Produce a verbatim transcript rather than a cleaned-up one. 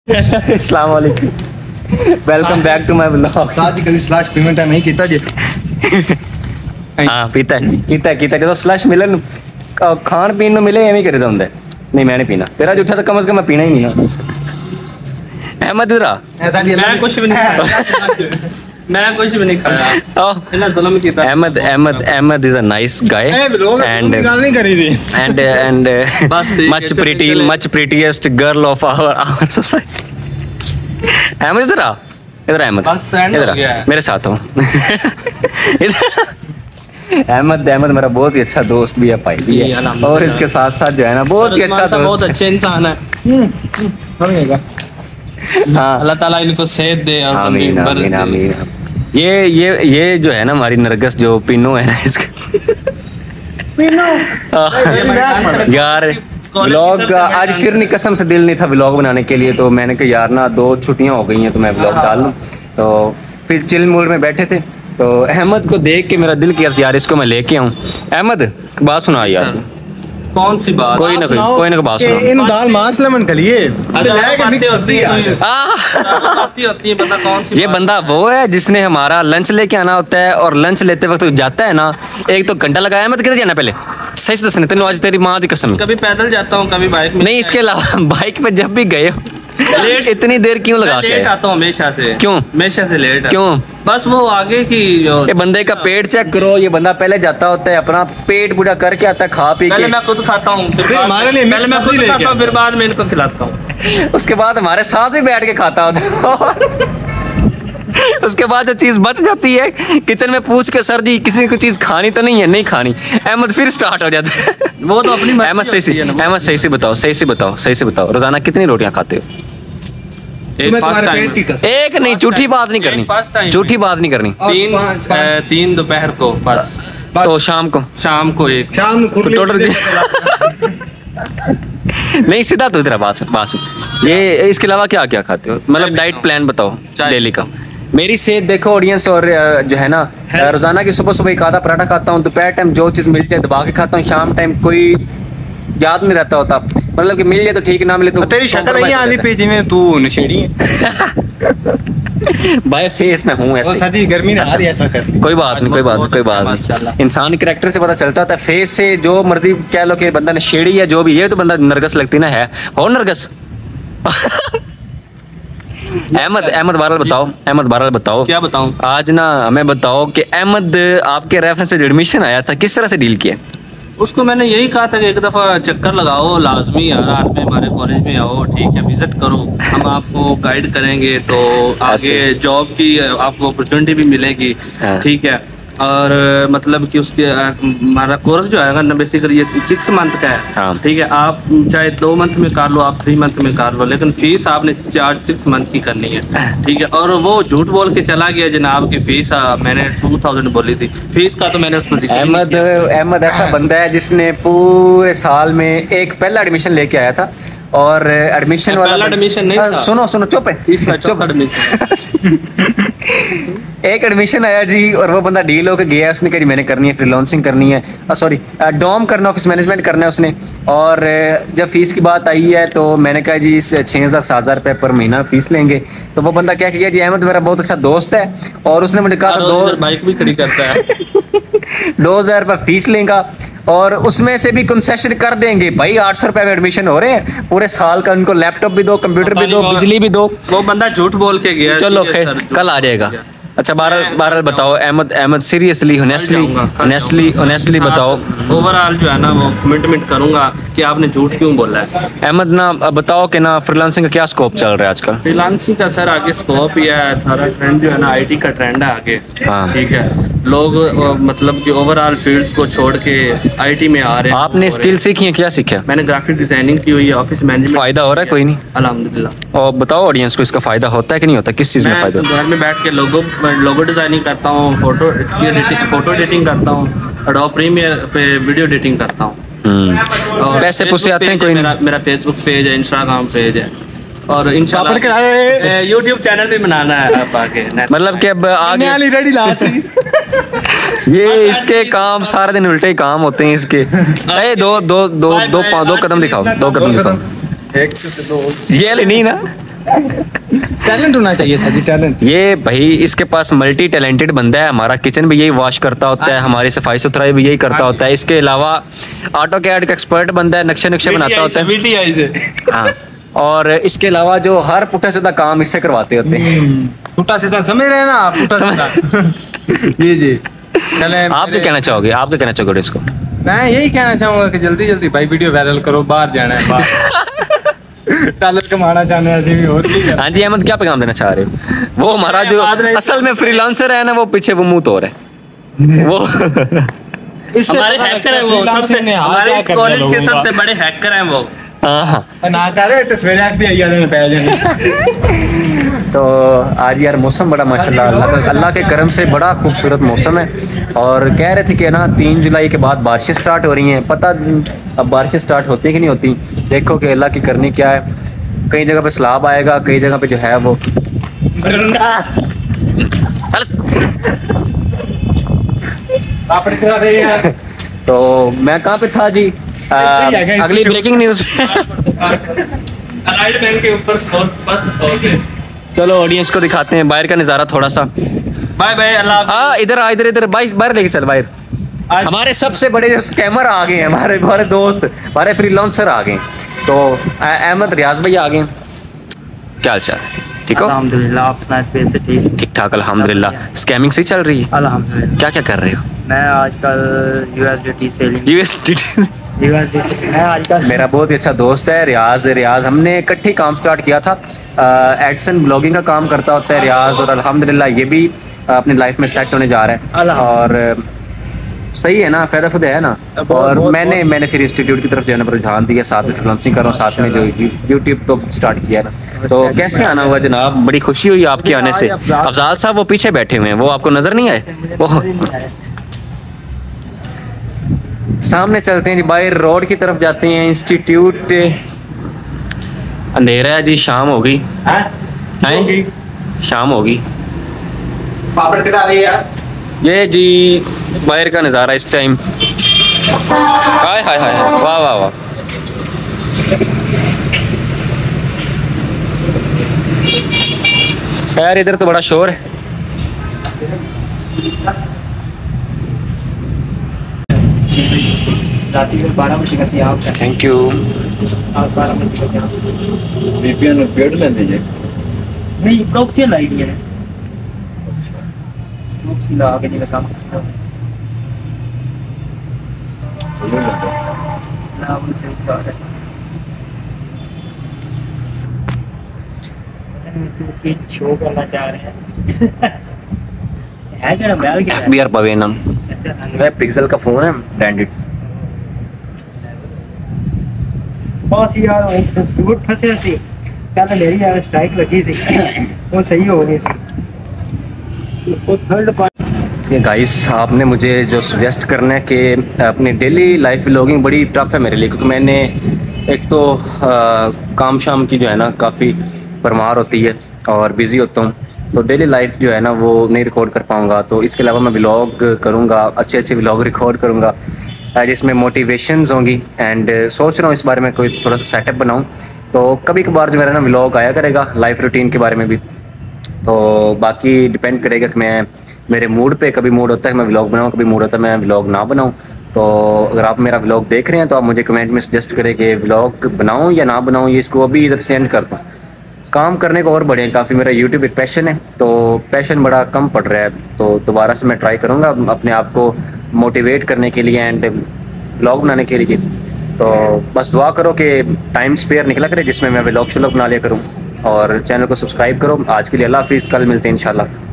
अस्सलाम वालेकुम, welcome back to my blog. सादी कभी स्लैश पेमेंट है नहीं कीता जी। हाँ पीता है कीता कीता जो स्लैश मिलन खान पीन नु मिले एवं करदा हुंदा है। नहीं मैं नहीं पीना, तेरा जूठा तो कम से कम मैं पीना ही नहीं ना। अहमद इधर आ। मैं कुछ भी नहीं खाया, मैं कुछ भी नहीं खाया। इन्हें जुल्म कीता। Ahmed Ahmed Ahmed is a nice guy and नहीं करी थी and and much pretty much prettiest girl of our our society. Ahmed इधर आ, इधर अहमद इधर आ, मेरे साथ हो। अहमद अहमद मेरा बहुत ही अच्छा दोस्त भी है, भाई भी है, और इसके साथ साथ जो है ना बहुत ही अच्छा दोस्त, बहुत अच्छे इंसान है। हाँ अल्लाह ताला इनको सेहत दे और आमीन आमीन आमीन। ये ये ये जो है ना हमारी नरगस जो पिनो है ना इसका पिनो यार व्लॉग का आज फिर नहीं, कसम से दिल नहीं था व्लॉग बनाने के लिए, तो मैंने कहा यार ना दो छुट्टियां हो गई हैं तो मैं व्लॉग डाल लूं। तो फिर चिल मूड में बैठे थे तो अहमद को देख के मेरा दिल किया यार इसको मैं लेके आऊं। अहमद बात सुना यार। कौन सी बात? कोई ना कोई कोई ना कोई बात सुना। इन दाल मांस लेमन के लिए ये बंदा वो है जिसने हमारा लंच लेके आना होता है और लंच लेते वक्त जाता है ना एक तो घंटा लगाया। मत किधर जाना पहले सही से दसने तेन आज तेरी माँ की कसम। कभी पैदल जाता हूँ कभी बाइक में। नहीं इसके अलावा बाइक पे जब भी गए हो लेट इतनी देर क्यों लगा के लेट आता हूँ हमेशा से। क्यों हमेशा से लेट क्यों? बस वो आगे की ये बंदे का पेट चेक करो, ये बंदा पहले जाता होता है अपना पेट पूरा करके आता है खा पी के। पहले मैं खुद खाता हूँ हमारे लिए पहले मैं खुद खाता हूँ फिर बाद में इनको खिलाता हूँ। उसके बाद हमारे साथ भी बैठ के खाता होता है। उसके बाद जो चीज बच जाती है किचन में पूछ के सर जी किसी को चीज खानी तो नहीं है, नहीं खानी, अहमद फिर स्टार्ट हो जाता है। वो तो अपनी अहमद सही से अहमद सही से बताओ सही से बताओ सही से बताओ रोजाना कितनी रोटियां खाते हो? एक फर्स्ट टाइम एक नहीं, झूठी बात नहीं करनी, झूठी बात नहीं करनी। तीन तीन दोपहर को बस, तो शाम को शाम को एक शाम को टोटल नहीं सीधा तो इधर बात बात सुन। ये इसके अलावा क्या क्या खाते हो, मतलब डाइट प्लान बताओ डेली का। मेरी सेहत देखो ऑडियंस, और जो है ना रोजाना की सुबह सुबह एक आधा पराठा खाता हूँ, दोपहर टाइम जो चीज मिलती है दबा के खाता हूँ, शाम टाइम कोई याद नहीं रहता होता, मतलब कि मिल जाए तो ठीक ना मिले तो तेरी शक्ल ही आंधी पे जिਵੇਂ तू नशेड़ी है। भाई फेस में हूँ ऐसे। सदी गर्मी ने हारी ऐसा कर। कोई बात नहीं कोई बात नहीं कोई बात नहीं, इंसान कैरेक्टर से पता चलता होता है, फेस से जो मर्जी कह लो कि बंदा नशेड़ी है जो भी है तो बंदा नरगस लगती ना है और नरगस। अहमद अहमद बारल बताओ अहमद बारल बताओ क्या बताऊं आज ना हमें बताओ कि अहमद आपके रेफरेंस से एडमिशन आया था किस तरह से डील किया? उसको मैंने यही कहा था कि एक दफ़ा चक्कर लगाओ लाजमी यार, आप में हमारे कॉलेज में आओ, ठीक है विजिट करो, हम आपको गाइड करेंगे तो आगे जॉब की आपको अपॉर्चुनिटी भी मिलेगी, ठीक है। और मतलब कि उसके हमारा कोर्स जो आएगा ना बेसिकली ये सिक्स मंथ का है, ठीक है। आप चाहे दो मंथ में कर लो, आप थ्री मंथ में कर लो, लेकिन फीस आपने चार सिक्स मंथ की करनी है, ठीक है। और वो झूठ बोल के चला गया जनाब की फीस मैंने टू थाउजेंड बोली थी फीस का, तो मैंने उसको अहमद अहमद ऐसा बंदा है जिसने पूरे साल में एक पहला एडमिशन लेके आया था और एडमिशन वाला एडमिशन नहीं था। सुनो सुनो चुप है चुप एक एडमिशन आया जी और वो बंदा डील होकर गया, उसने कहा मैंने करनी है फ्रीलांसिंग करनी है, सॉरी डॉम करना, ऑफिस मैनेजमेंट करना है उसने। और जब फीस की बात आई है तो मैंने कहा जी छः हज़ार सात हज़ार रुपये पर महीना फीस लेंगे। तो वो बंदा क्या किया जी अहमद मेरा बहुत अच्छा दोस्त है और उसने मुझे कहा दो बाइक भी खड़ी करता है दो हज़ार रुपये फीस लेगा और उसमें से भी कंसेशन कर देंगे। भाई आठ सौ रुपए में एडमिशन हो रहे हैं पूरे साल का, उनको लैपटॉप भी दो, कंप्यूटर भी दो, बिजली भी दो। वो बंदा झूठ बोल के गया। चलो खैर कल आ जाएगा। अच्छा बारह बारह बताओ Ahmed Ahmed seriously honestly honestly honestly बताओ ओवरऑल जो है ना वो कमिटमेंट करूंगा कि आपने झूठ क्यों बोला है। अहमद ना बताओ कि ना फ्रीलांसिंग का क्या स्कोप चल रहा है आजकल? फ्रीलांसिंग का सर आगे स्कोप ही है, सारा ट्रेंड जो है ना आईटी का ट्रेंड है आगे, ठीक है। लोग मतलब कि ओवरऑल फील्ड्स को छोड़ के आईटी में आ रहे हैं। आपने स्किल सीखी है, क्या सीखा? मैंने ग्राफिक डिजाइनिंग की हुई है, ऑफिस मैनेजमेंट। फायदा हो रहा है कोई नहीं? अल्हम्दुलिल्लाह। और बताओ ऑडियंस को इसका फायदा होता है कि नहीं होता, किस चीज़ में फायदा? घर में बैठ के लोगो लोगो डिजाइनिंग करता हूँ, फोटो एडिटिंग फोटो एडिटिंग करता हूँ, एडोब प्रीमियर पे वीडियो एडिटिंग करता हूँ। पैसे पुसे आते हैं कोई नहीं? मेरा फेसबुक पेज है, इंस्टाग्राम पेज है और इंशाल्लाह यूट्यूब चैनल भी बनाना है आप आगे। मतलब कि अब आगे रेडी लास्ट ये इसके काम सारे दिन उल्टे काम होते हैं इसके। ए दो दो दो दो दो कदम दिखाओ, दो कदम दिखाओ। एक से दो ये नहीं ना टैलेंट होना चाहिए सर जी, टैलेंट। ये भाई इसके पास मल्टी टैलेंटेड बंदा है। हमारा किचन भी यही वॉश करता होता है, हमारी सफाई सुथराई भी यही करता होता है। इसके अलावा ऑटो कैड का एक्सपर्ट बंदा है, नक्शे नक्शे बनाता होता है। हाँ, और इसके अलावा जो हर पुट्ठा सीधा काम इससे करवाते होते हैं। पुट्ठा सीधा समझ रहे हैं ना आप, पुट्ठा सीधा। जी जी, चले। आप क्या कहना चाहोगे, आप क्या कहना चाहोगे इसको? मैं यही कहना चाहूंगा कि जल्दी जल्दी भाई वीडियो वायरल करो, बाहर जाना है, बाहर डॉलर कमाना चाहने ऐसे भी होती है। हाँ जी अहमद, क्या पैगाम देना चाह रहे हो? वो हमारा जो असल में फ्रीलांसर है ना, वो पीछे वो मुंह तो रहा है वो हमारे हैकर है वो, सबसे हमारे इस कॉलेज के सबसे बड़े हैकर हैं वो। हाँ ना करे तो सवेरे भी आई जाने पै जाने। तो आज यार मौसम बड़ा माशाल्लाह अल्लाह का अल्लाह के करम से बड़ा खूबसूरत मौसम है। और कह रहे थे कि ना तीन जुलाई के बाद बारिशें स्टार्ट हो रही हैं। पता अब बारिशें स्टार्ट होती हैं कि नहीं होती, देखो कि अल्लाह की करनी क्या है। कई जगह पे सैलाब आएगा, कई जगह पे जो है वो तो मैं कहाँ पे था जी? आ, अगली ब्रेकिंग न्यूज अलाइनमेंट के ऊपर फर्स्ट फ्लोर पे। चलो ऑडियंस को दिखाते हैं बाहर का नज़ारा थोड़ा सा। बाय बाय, अल्लाह। हाँ इधर आ, इधर इधर बाहर बाहर लेके चल बाहर। हमारे सबसे बड़े जो स्कैमर आ गए हैं, हमारे हमारे दोस्त, हमारे फ्रीलांसर आ गए। तो अहमद रियाज भाई आ गए। क्या हाल चाल? ठीक हो? अल्हम्दुलिल्लाह, आप सुनाए पैसे ठीक? ठीक ठाक अल्हम्दुलिल्लाह। स्कैमिंग सही चल रही है? अल्हम्दुलिल्लाह। क्या क्या कर रहे हो? मैं आजकल यूएसडीटी सेलिंग यूएसडीटी यूएसडीटी मैं आजकल मेरा बहुत ही अच्छा दोस्त है रियाज। रियाज हमने इकट्ठे काम स्टार्ट किया था। एडसन ब्लॉगिंग का काम करता होता है रियाज, और अल्हम्दुलिल्लाह ये भी अपनी लाइफ में सेट होने जा रहा है। और सही है ना, फायदा फुदा है ना। और मैंने मैंने फिर इंस्टीट्यूट की तरफ जाने पर रुझान दिया, साथ में फ्रीलांसिंग कर रहा हूँ, साथ में जो यूट्यूब तो स्टार्ट किया ना। तो कैसे आना हुआ जनाब? बड़ी खुशी हुई आपके आने से। अफजाल साहब वो पीछे बैठे हुए हैं, वो आपको नजर नहीं आए? वो सामने चलते हैं जी, बाहर रोड की तरफ जाते हैं। इंस्टीट्यूट अंधेरा है जी, शाम हो गई है, शाम होगी। पापड़ चढ़ा रही है ये जी बाहर का नज़ारा इस टाइम। हाय हाय हाय, वाह वाह वाह। यार इधर तो बड़ा शोर है। बारह बजे का सी आप थैंक यू। बारह बजे का बीपीएन पेड़ लेंदे जे नहीं, प्रॉक्सी लाइट है, प्रॉक्सी लगा के नहीं काम करता सही लगता ना, वो सही चाह रहा है। शो करना चाह रहे हैं है क्या बैल क्या एफ बी आर पवेनम अच्छा पिक्सल का फोन है, ब्रांडेड। बस यार वो फंसे सी पहले मेरी यार स्ट्राइक लगी थी, वो सही हो गई थी। वो थर्ड पार्ट ये गाइस आपने मुझे जो सजेस्ट करना है कि अपनी डेली लाइफ व्लॉगिंग बड़ी टफ है मेरे लिए, क्योंकि मैंने एक तो आ, काम शाम की जो है ना काफ़ी परमार होती है और बिज़ी होता हूँ, तो डेली लाइफ जो है ना वो नहीं रिकॉर्ड कर पाऊँगा। तो इसके अलावा मैं व्लॉग करूँगा, अच्छे अच्छे व्लॉग रिकॉर्ड करूँगा जिसमें मोटिवेशंस होंगी। एंड सोच रहा हूँ इस बारे में कोई थोड़ा सा सेटअप बनाऊँ, तो कभी कभार जो मेरा ना व्लॉग आया करेगा लाइफ रूटीन के बारे में भी। तो बाकी डिपेंड करेगा कि मैं मेरे मूड पे, कभी मूड होता है मैं व्लॉग बनाऊँ, कभी मूड होता है मैं व्लॉग ना बनाऊँ। तो अगर आप मेरा व्लॉग देख रहे हैं तो आप मुझे कमेंट में सजेस्ट करें कि व्लॉग बनाऊँ या ना बनाऊँ। ये इसको अभी इधर सेंड कर दूँ। काम करने को और बढ़े काफ़ी, मेरा यूट्यूब एक पैशन है, तो पैशन बड़ा कम पड़ रहा है। तो दोबारा से मैं ट्राई करूँगा अपने आप को मोटिवेट करने के लिए एंड व्लॉग बनाने के लिए। तो बस दुआ करो कि टाइम स्पेयर निकला करे जिसमें मैं व्लॉग शुलॉग बना लिया करूँ। और चैनल को सब्सक्राइब करो। आज के लिए अल्लाह हाफिज़, कल मिलते हैं इंशाल्लाह।